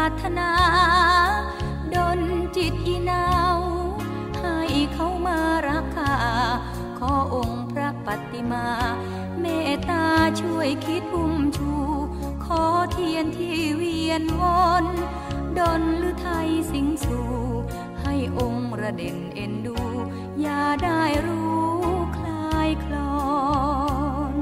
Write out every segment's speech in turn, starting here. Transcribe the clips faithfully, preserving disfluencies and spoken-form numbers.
ารถนาดลจิตอีนาวให้เขามารักข้าขอองค์พระปัตติมาเมตตาช่วยคิดอุ้มชูขอเทียนที่เวียนวนดลฤทัยสิงสู่ให้องค์ระเด่นเอ็นดูอย่าได้รู้คลายคลอน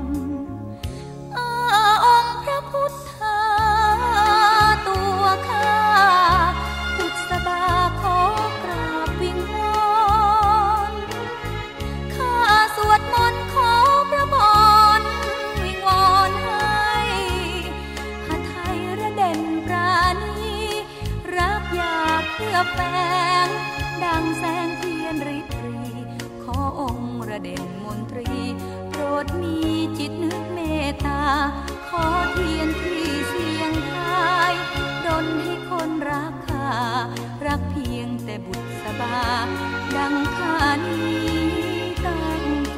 องค์พระพุทธาตัวข้าบุษบาขอกราบวิงวอนข้าสวดมนต์ขอพระพรวิงวอนให้หาไทยระเด่นปราณีรักอยากเพื่อแฝงดังแสงเทียนริบรีขอองค์ระเด่นมนตรีโปรดมีจิตนึกเมตตาขอเทียนที่เสียงทายดลให้คนรักข้ารักเพียงแต่บุษบาดังข้านี้ตั้งใจ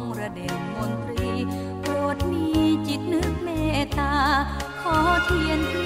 ขอเทียน